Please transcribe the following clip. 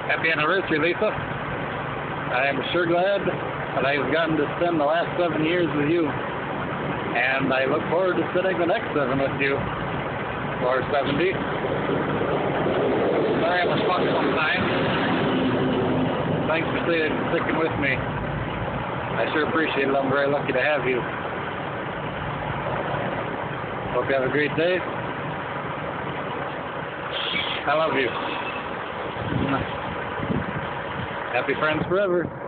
Happy anniversary, Lisa. I am sure glad that I've gotten to spend the last 7 years with you. And I look forward to spending the next 7 with you. Or 70. Sorry I'm a fuck sometimes. Thanks for sticking with me. I sure appreciate it. I'm very lucky to have you. Hope you have a great day. I love you. Happy friends forever.